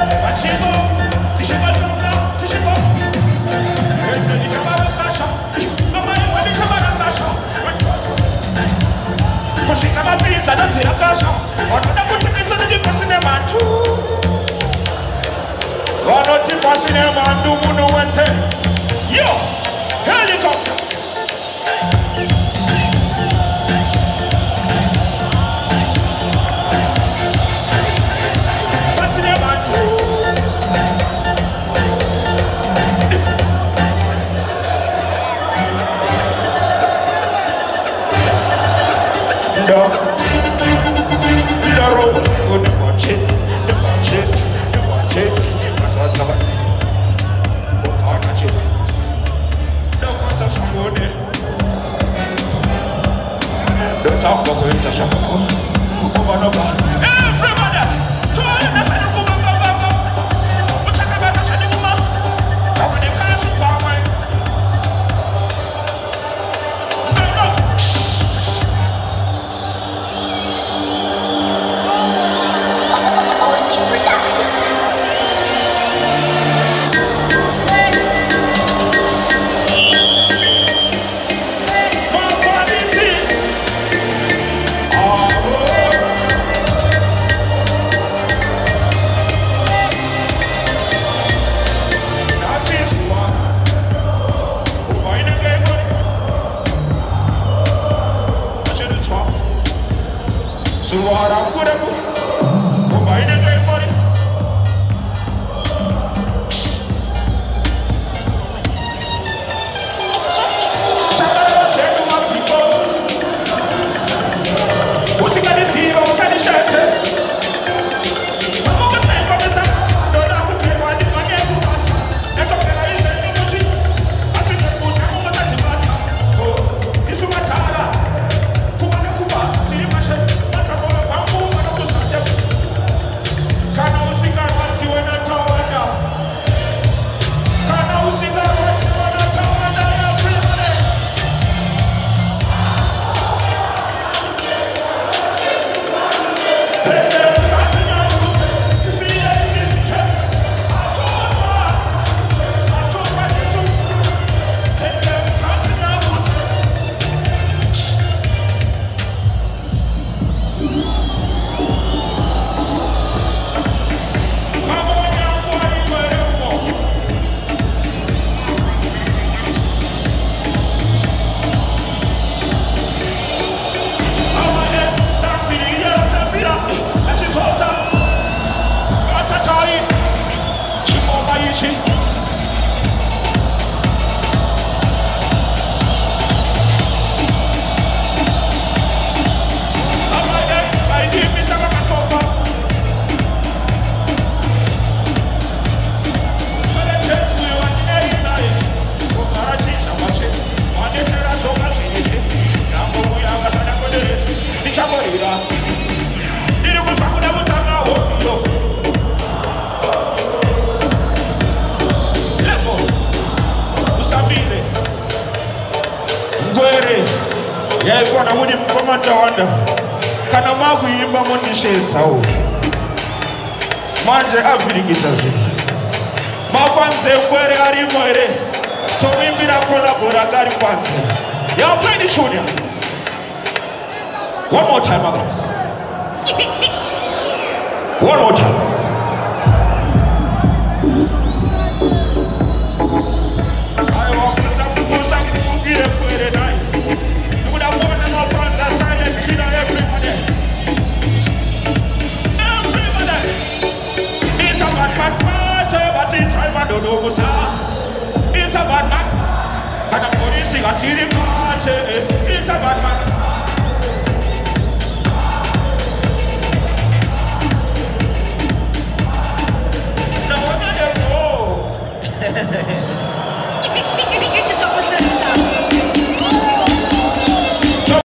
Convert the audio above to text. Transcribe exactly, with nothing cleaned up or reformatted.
Yo, helicopter. Don't talk about it, just over and over. Everybody, join the final go back, back, back, back. What talk about the final go back? Talk about the castle far away. Go, go. Oski Productions. Suara kudaku, pemain yang kayak mari. Cakap saya cuma people. Musik ada zero, saya di shete. Aku mesti komisa, dona aku keluar di mana aku pas. Esok hari saya di musik, asyik aku aku mesti siapa. Oh, isu macam kumana kupas, sini macam. Yeah, if one would him come and wonder, can a magu yimba money shades how? Manje everything is as my fans say, where are you, where? So we be a collaborator, Gary fans. Yeah, play the show now. One more time, again. One more time. I want to some people, some people get up where they die. I don't know what's up. It's a bad man. And the police got to the party.